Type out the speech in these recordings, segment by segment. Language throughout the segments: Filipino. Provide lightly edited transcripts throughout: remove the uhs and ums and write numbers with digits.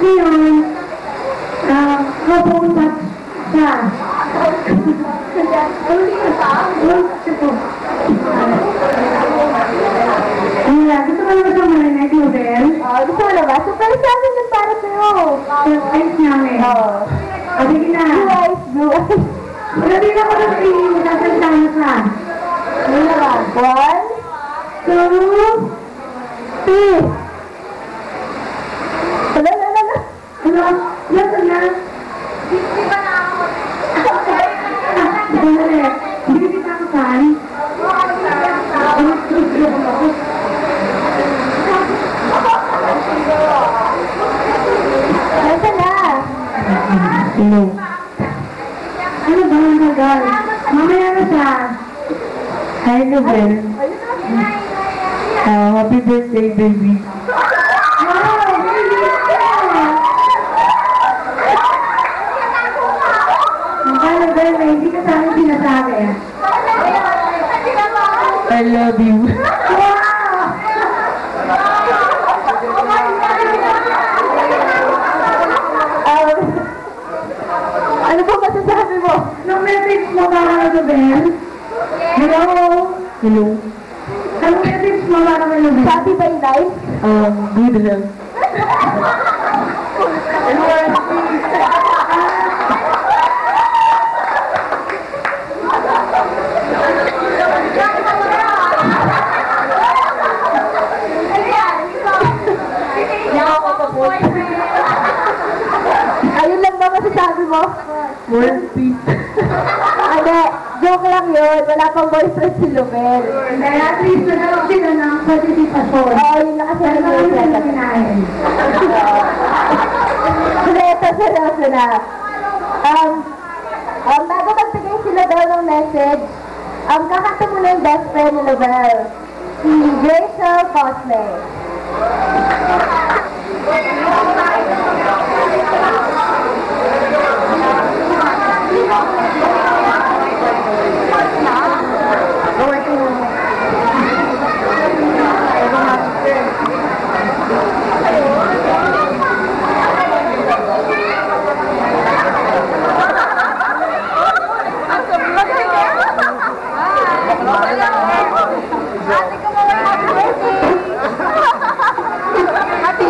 ngayon, mapuntat siya. Gusto ko naman sa marinig, Lubel? Gusto mo na ba? Surprise namin ng para sa'yo. Surprise namin. Sige na. Blue eyes, blue eyes. Sabi na ko na sa iyo, nasalita na ka. Ano naman? 1, 2, 3. Wala. Ano? Nasaan na? Hindi ba na ako? Hindi kita ako saan? Nasaan na? Hello. Ano ba ang tagal? Mamaya na siya. Hi, Lubel. Happy birthday, baby. Wow! Baby! Lubel, hindi ka sa akin sinasabi. I love you. Ano po masasabi mo? Nung message mo ba ka, Lubel? Hello? Hello? Anong message mo ba ka, Lubel? Happy by life? Good health. Ayun lang ba masasabi mo? World peace. Hindi, joke lang yun. Wala pang boyfriend si Lubel. Kaya at least nagkaroon sila ng participation. Oo, yun lang kasi ang boyfriend. Ito, seryoso na. Bago magbigay sila daw ng message, kakanta mo na yung best friend ni Lubel. Si Rachel Cosme. Happy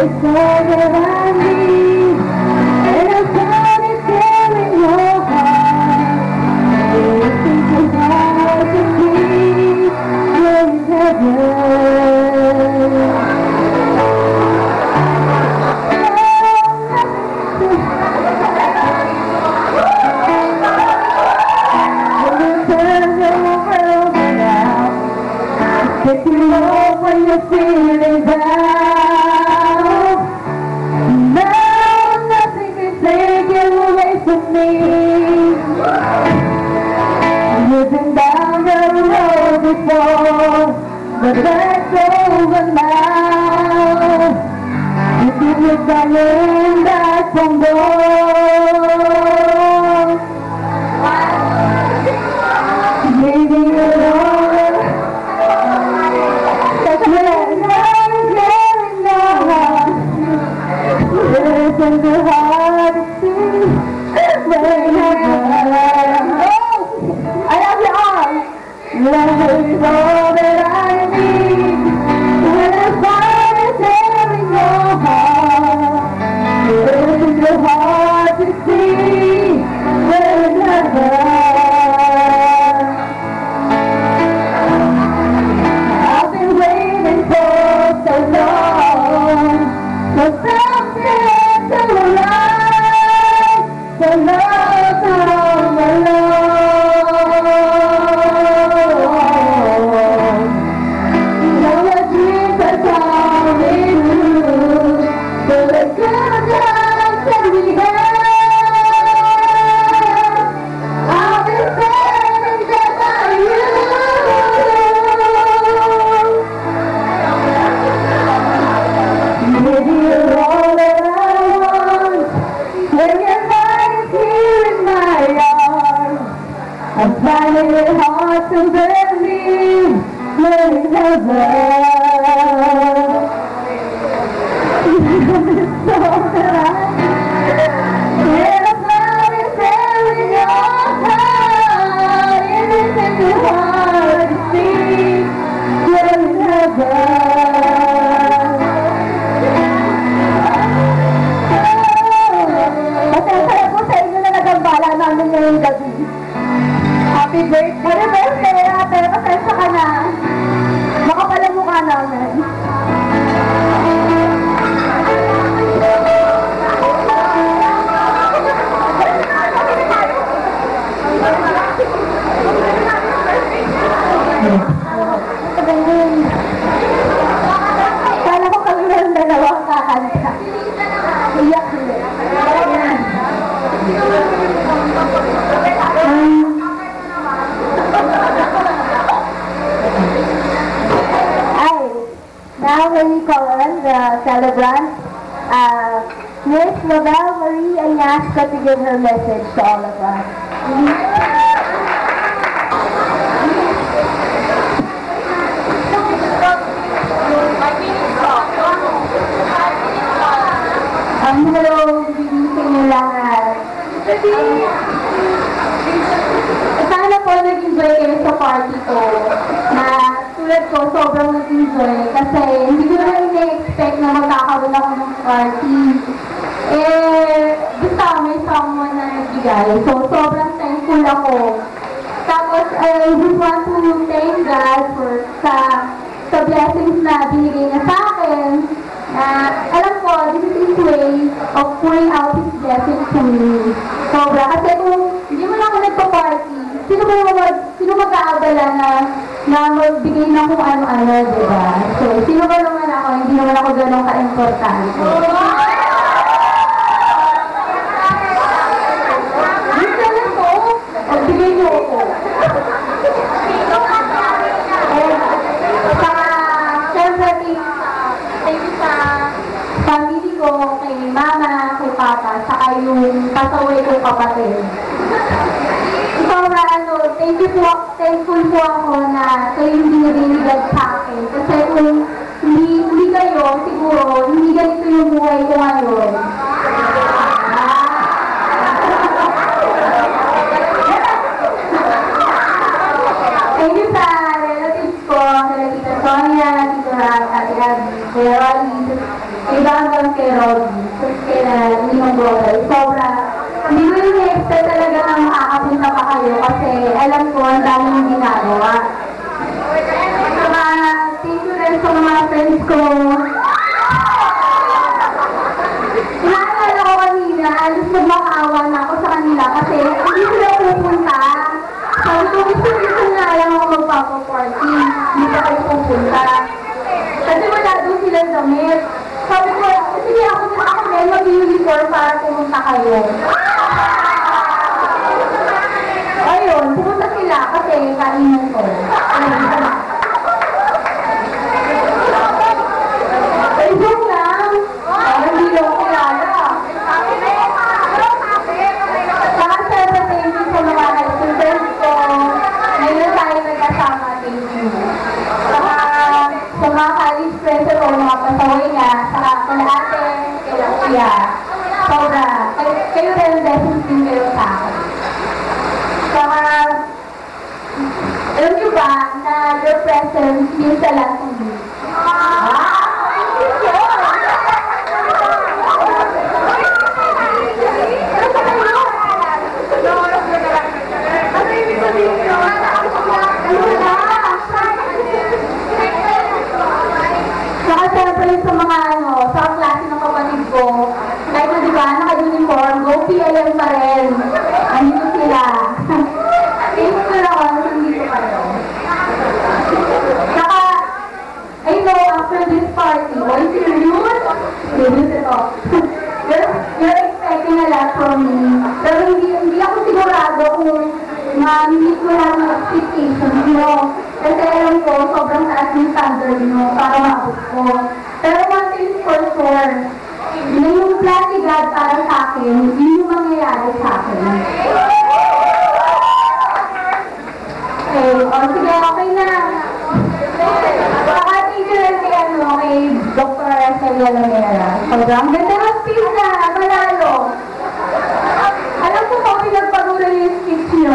It's all that I need, and I found it there in your heart. Everything is hard to see, you're in heaven. If you know when you're feeling down, now nothing can take you away from me. You've been down the road before, but that's over now. If you look in that from door, maybe you're all it's so hard to see when I love you all. Love is all that I need. When I find it there in your heart, it's so hard to see when I've been waiting for so long. So something to life, so love come along. Know your dreams are coming true, so the good times that we had, I'll be standing there by you. Maybe you're all that I want, when your mind is here in my arms. I'm finding it hard to believe you're in heaven. It's all that I need, and I found it there in your heart. It isn't too hard to see you're in heaven. Masaya po sa inyo na nagambala namin ngayong gabi. Happy birthday, ate. Pasensya ka na. Makapal ang mukha namin. Kala ko kami meron dalawang kakanta. Iyak nila. Now we call on the celebrant, Miss Lavelle Marie Añasco, to give her message to all of us. Hello, good evening sa inyo lahat. Sana po nag-enjoy kayo sa party ko. Na tulad ko, sobrang nag-enjoy. Kasi hindi ko naman ina-expect na magkakaroon ako ng party. Basta may someone na nagbigay. So, sobrang thankful ako. Tapos, I just want to thank God for sa blessings na binigay niya sa akin. Alam ko, this is His way of pouring out His blessings to me. Sobra. Kasi kung hindi mo lang ako nagpa-party, sino mag-aabala na magbigay na kung ano-ano, diba? So, sino ba naman ako, hindi naman ako ganun ka-importante. Gusto na to, magbigay niyo ako. Siyempre, thank you sa family ko, kay mama, kay papa, saka yung pasaway kong kapatid. Thankful po ako na kayo hindi nabinigad sa akin. Kasi kung hindi kayo, siguro, hindi ganito yung buhay ko ngayon. Thank you sa relatives ko, kay Tita Sonia, Tita Ate Abby, kay Rolly, kay hanggang kay Rodney, kaya hindi mong brother, sobra. Hindi ko yung expect talaga na makakapunta pa kayo kasi alam ko ang daming ginagawa. Thank you rin sa mga friends ko. Inaalala ko kanina, alis magmakaawa na ako sa kanila kasi hindi sila pupunta. Sabi ko, gusto nga lang ako magpapaparty. Hindi pa kayo pupunta. Kasi wala doon silang damit. Sabi ko, sige ako din mag-uniform para pumunta kayo. Ayun, pumunta sila kasi kainan ko. Ay, joke lang. Hindi lang ako kilala. Saka syempre, thank you sa mga nag-student ko. Ngayon tayo nagkasama, thank you. Saka sa mga college friends ko, mga pasaway na, saka kala ate, kala kuya. Sobra. Kayo rin, blessings din kayo sa akin. Saka, alam niyo ba na your presence means a lot to me? Saka siyempre sa mga sa klase ng kapatid ko, kahit na diba, naka-uniform, go PLM pa rin. Nandito sila. Thank you na ako, nandito pa rin. Saka, I know, after this party, once you're serious ito. You're expecting a lot from me. Pero hindi ako sigurado kung ma-meet ko lang ng expectations nyo. Kasi alam ko, sobrang taas yung standard nyo para maabot ko. Pero one thing for sure, na yung plan ni God para sa akin, yun yung mangyayari sa akin. Okay, sige, okay na. Saka thank you rin kay Dr. Arcelia Lamera. Sobrang ganda ng speech na, malalo. Alam ko po, pinagpagula yung speech nyo.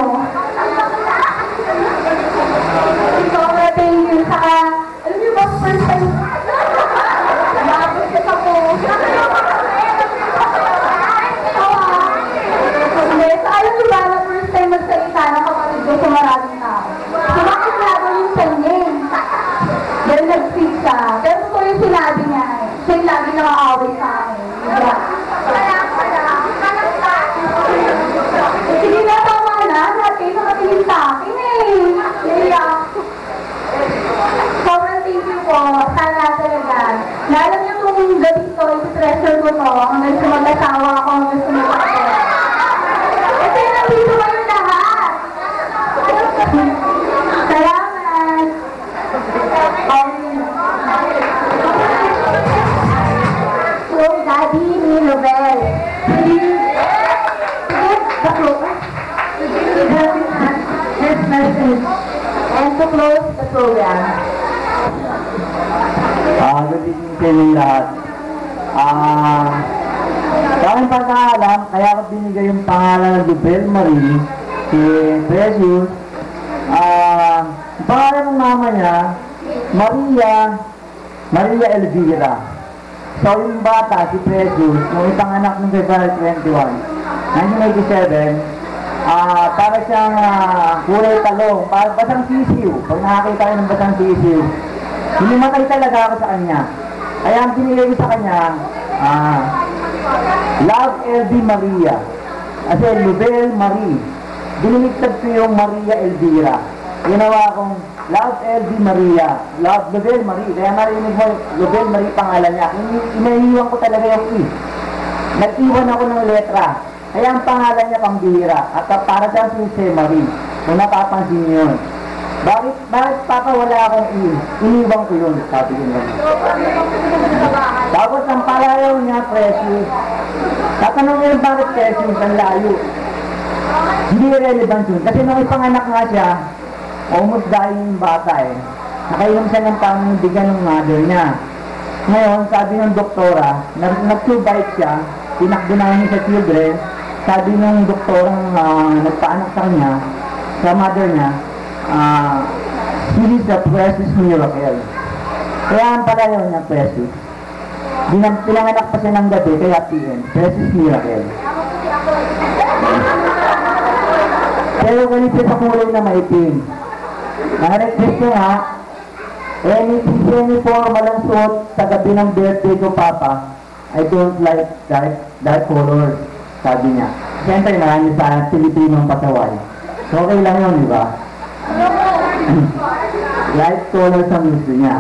Sobra, thank you. Saka, alam niyo ba, first time, nakapagkas ako. So, alam niyo ba, na first time magsalita ng kapatid ko sa maraming tao. Sumakit labo yung sanya eh. Dahil nag-speak siya. Pero po yung sinabi niya eh. Siya yung lagi nakaaway sa akin. Sige na, tama na. Natin nakatingin sa akin eh. Sobrang thank you po. Sana talaga. Naalam niyo kung gabi to, isi-treasure ko to. Hanggang sa mag-asawa ako, hanggang sa mag-asawa. Kasi nandito kayo lahat. Salamat. So, Daddy ni Lovell. And to close the program. Good evening sa inyo lahat. Sa aking pagkaalam, kaya ko binigay yung pangalan ng Lovell Marie, si Precious. Yung pangalan ng mama niya, Maria Elvira. So yung bata, si Precious, yung isang anak ng February 21, 1987, para siyang kulay talong, basang sisiw. Pag nakakita kayo ng basang sisiw, hinimatay talaga ako sa kanya. Kaya ang binigay ko sa kanya, Love LB Maria. Kasi Lovell Marie. Diniligtad ko yung Maria Elvira. Ginawa kong Love LB Maria. Lovell Marie. Kaya marinig mo, Lovell Marie pangalan niya. Inaiiwan ko talaga yung I. Nag-iwan ako ng letra. Kaya ang pangalan niya pambihira. At para sa si Marie. Kung napapansin niyo yun. Bakit wala akong I? Iniwan ko yun. Sabi ko yun. Tapos ang palayaw niya, Precious. Tatanong niya bakit Precious ang layo. Hindi relevant yun. Kasi nung ipanganak nga siya, almost dying yung bata eh. Nakainom siya ng pangbigan ng mother niya. Ngayon, sabi ng doktora, nag-survive siya, tinakbo namin sa children, sabi ng doktorang nagpaanak sa kanya, sa mother niya, this is the precious miracle. Kaya ang palayaw niya, Precious. Pinanganak pa siya ng gabi, kaya PM, Precious Miracle. Pero ganito sa kulay na maitim. Nakarequest ko nga, any formal ang suot sa gabi ng birthday ko, Papa, I don't like dark colors, sabi niya. Siyempre, marami sa Pilipinong pasaway. So, okay lang yun, di ba? Light colors ang gusto niya.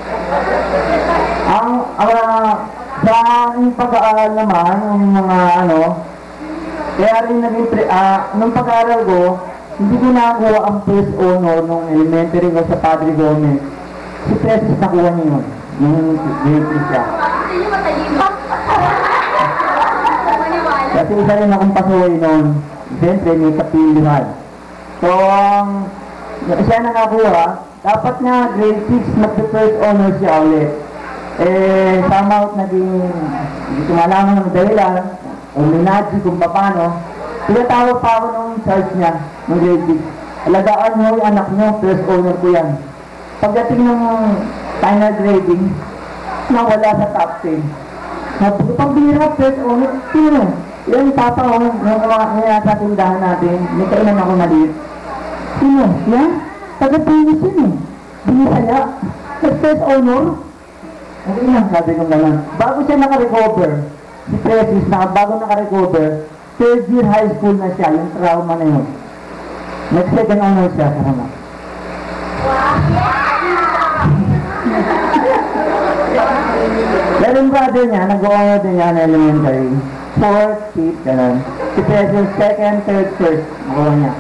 Sa aking pag-aaral naman, yung mga kaya rin naging, nung pag-aaral ko, hindi ko nakakuha ang first honor nung elementary ko sa Padre Gomez. Si Precious nakuha niya yun, nung grade 3 siya. Kasi isa rin akong pasaway noon, siyempre may kapilihan. So, siya nakakuha, dapat nga grade 6, mag-first honor siya ulit. Somehow naging, hindi ko malaman ng dahilan, uminaji kung paano. Tinatawag pa ako nung charge niya, ng grade 6. Alagaan mo yung anak niyo, first honor ko yan. Pagdating ng final grading, nawala sa top 10. Pagbira, first honor, sino? Yan, papa ko, yung mga sa tindahan natin, may kainan ako maliit. Sino? Yan? Taga-pinis yun eh. Binisaya. First honor. Okay lang, sabi ko naman. Bago siya naka-recover, si Precious, bago naka-recover, third year high school na siya, yung trauma na yun. Nag-second honor siya, karama. Pero yung brother niya, nag-honor din niya na elementary. Fourth, fifth, gano'n. Si Precious, second, third, first, nagawa niya.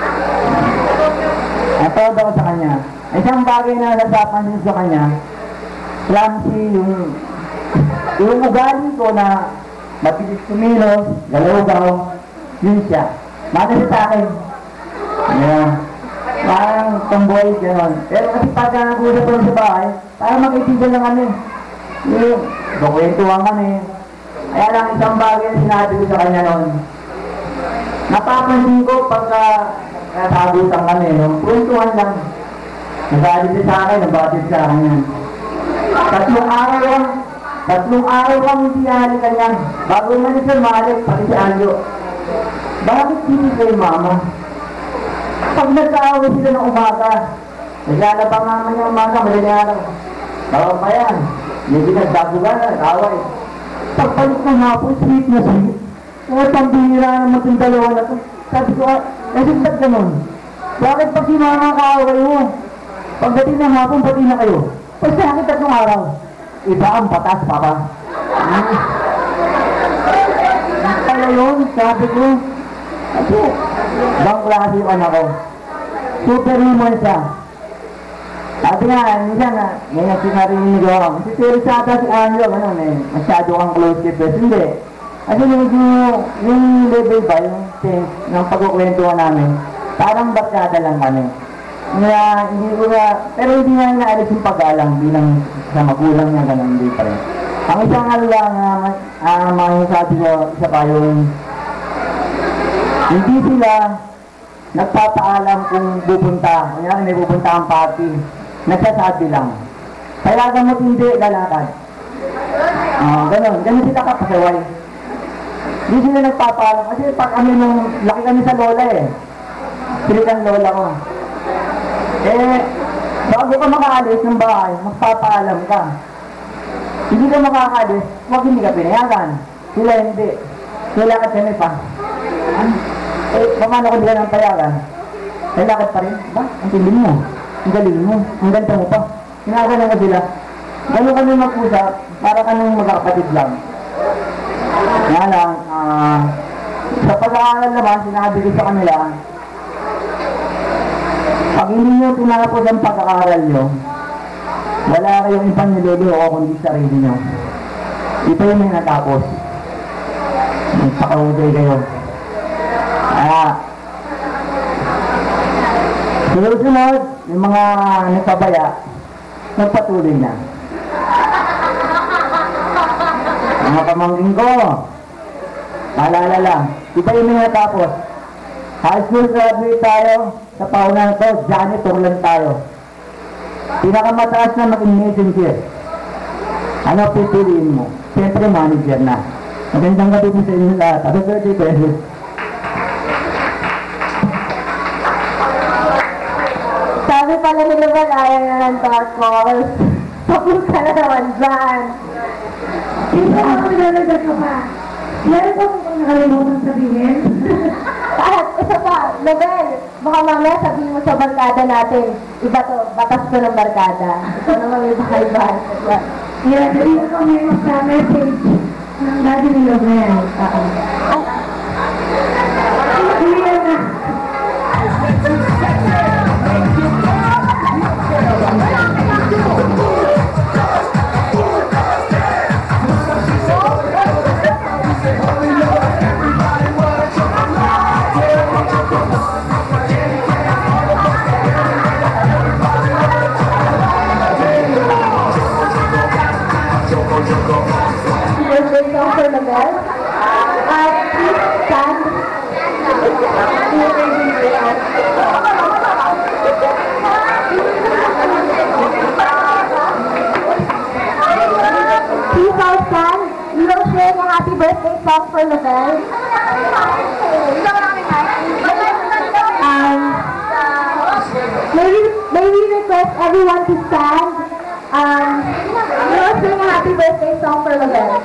Natawad ako sa kanya. Isang bagay na nasapan din sa kanya, clumsy, yung ugali ko na mabilis kumilos, galaw-gaw, yun siya. Maganda sa akin. Yeah. Parang tomboy, gano'n. Pero kasi pagka nag-usap ko sa bahay, parang mag-itigil lang kami. Yung, kwentuhan kami. Kaya lang isang bagay na sinabi ko sa kanya noon. Napapansin ko pagka natabutan kami, no? Kwentuhan lang. Nagalit siya sa akin, nabatit sa akin yan. Tatlong araw lang hindi halikan yan. Bago man siya mahalik, pati si Alyo. Bakit hindi kayo mama? Pag nagkaaway sila ng umaga, naglalabang mama niya umaga, madaling araw. Tawag pa yan. Hindi nagdabugan na, nag-away. Pagpalit ng hapon, sweet na sweet. Kaya pambihira naman itong dalawa na ito. Sabi ko, kasi ba't ganun? Bakit pag si mama kaaway mo? Pagdating ng hapon, pati na kayo. Pag sa akin tatlong araw, iba ang batas, papa. Kaya yun, sabi ko, kasi, bang klase yung anak ko. Superhuman siya. Sabi nga, minsan na, may nasinarinig ako. Si Teresata, si Angelo, gano'n eh, masyado kang close kay Bes. Hindi. Kasi medyo, yung level ba, yung sense ng pagkukwentuhan namin, parang barkada lang kami. Kaya, hindi ko na, pero hindi nga naalis yung pag-alang bilang sa magulang niya, gano'n, hindi pa rin. Ang isang lang, masasabi ko, isa pa yung, hindi sila nagpapaalam kung pupunta. Kunyari may pupunta ang party. Nagsasabi lang. Kaya gamot hindi, lalakad. Ganon. Ganon sila kapasaway. Hindi sila nagpapaalam. Kasi pag kami nung, laki kami sa lola eh. Silikan lola ko. Bago ka makaalis ng bahay, magpapaalam ka. Hindi ka makakaalis, huwag hindi ka pinayagan. Sila hindi. Lalakad kami pa. Paano ko nila ng payagan? Lalakad pa rin? Ba? Ang tindi mo. Ang galing mo. Ang ganda mo pa. Sinagalan ko sila. Gano'n kami mag-usap, para kanong magkakapatid lang. Nga lang, sa pag-aaral naman, sinabi ko sa kanila, pag hindi nyo tinapos ang pag-aaral nyo, wala kayong ibang niluluho kundi sarili nyo. Ito yung may natapos. Magpakahuday kayo. Sunod-sunod, yung mga nagpabaya, nagpatuloy na. Mga pamangking ko, maalala lang, iba yung mga natapos. High school graduate tayo, sa paunan na to, janitor lang tayo. Pinakamataas na maging messenger. Ano pipiliin mo? Siyempre, manager na. Magandang gabi po sa inyo lahat. Happy birthday, Pedro. Sabi pala ni Luban, ayaw na ng dark calls. Tapos ka na naman dyan. Hindi ko ako nilalagat ka pa. Meron po kung nakalimutan sabihin. At isa pa, Nobel, baka mamaya sabihin mo sa barkada natin, iba to, batas ko ng barkada. Ito naman may bakal-bahal. Yeah, dito ko may message ng daddy ni Lobel. Clear na. Birthday song for Nobel. Please stand. Please all stand. We will sing a happy birthday song for Nobel. May we request everyone to stand. We will sing a happy birthday song for Nobel.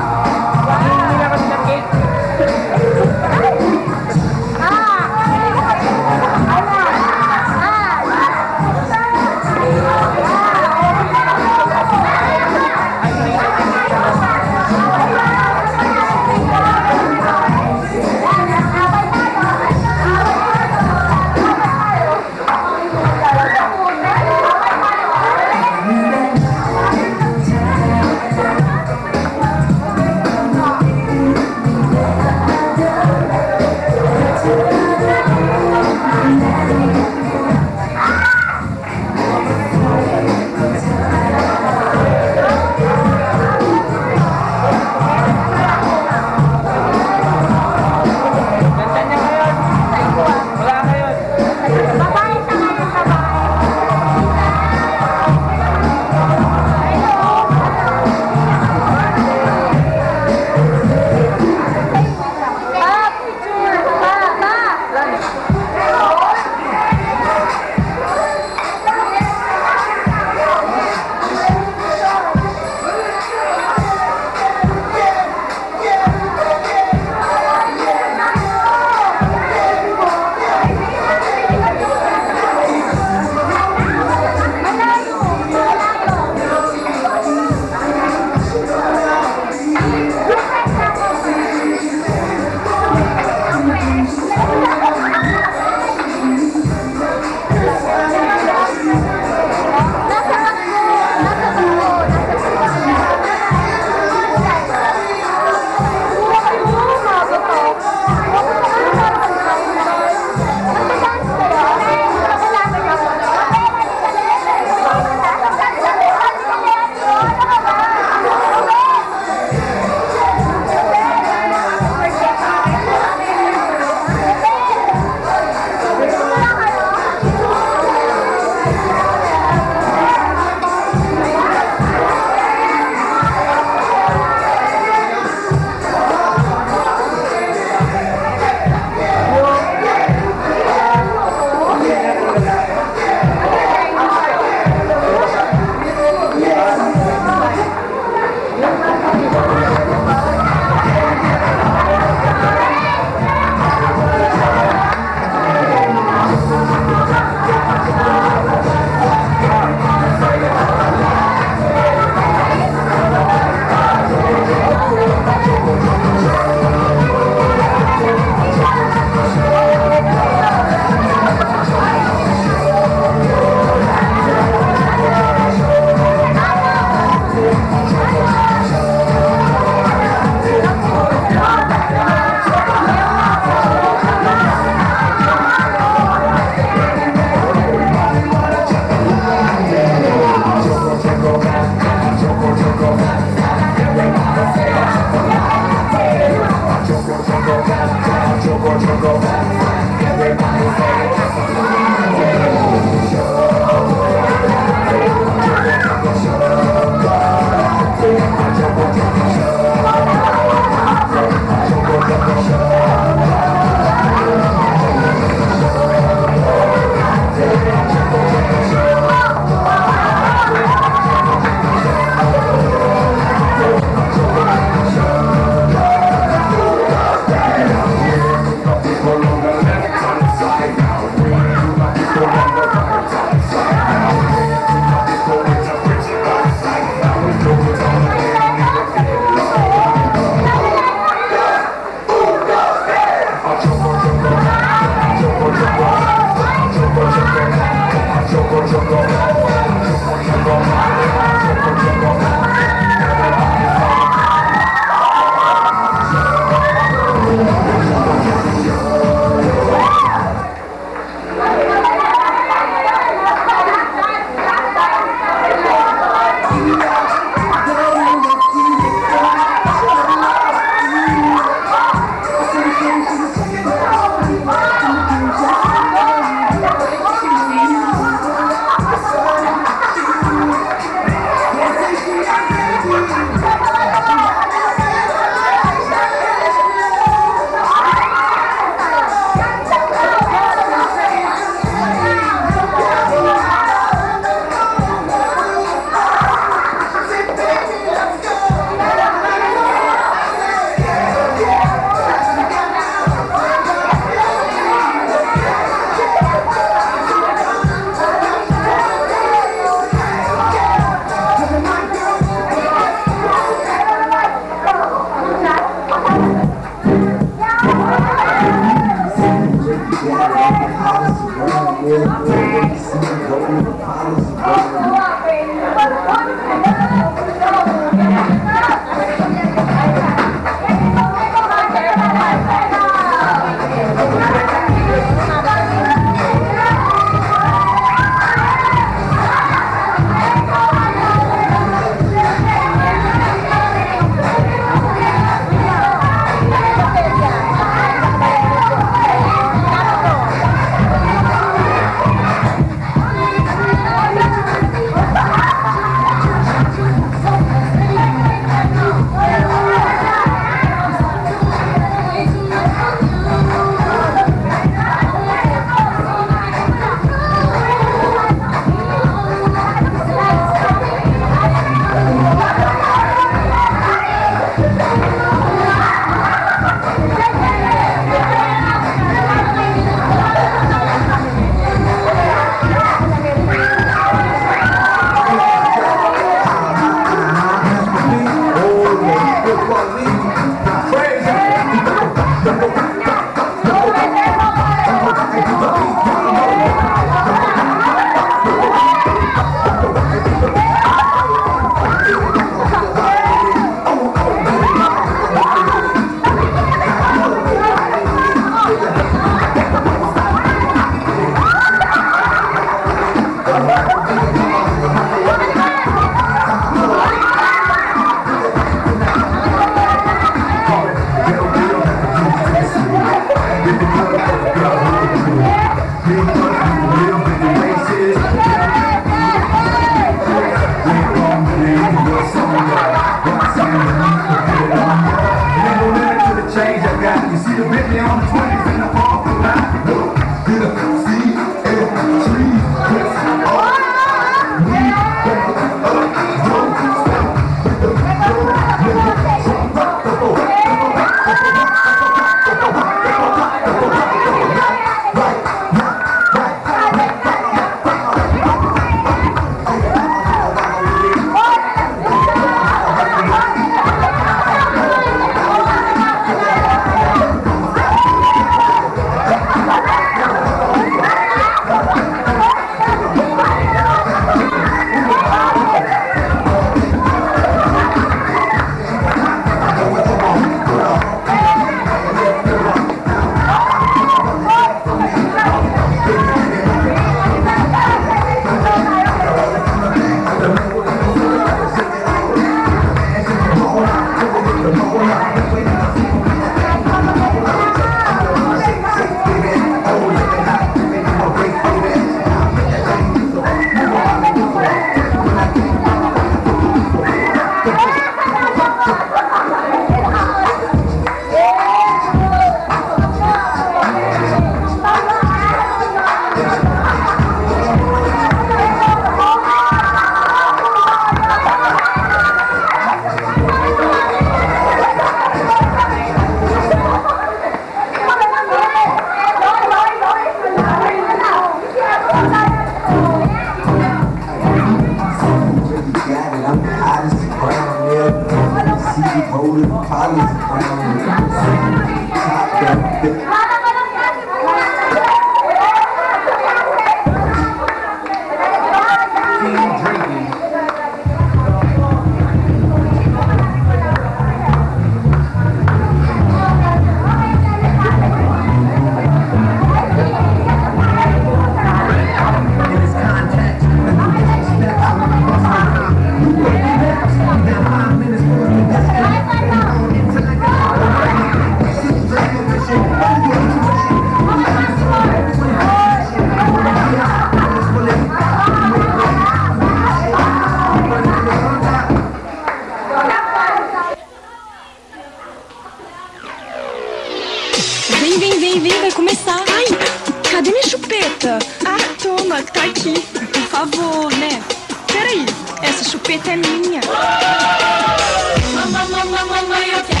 Vem, vai começar. Ai, cadê minha chupeta? Ah, toma, tá aqui. Por favor, né? Peraí, essa chupeta é minha. Mamãe, eu quero.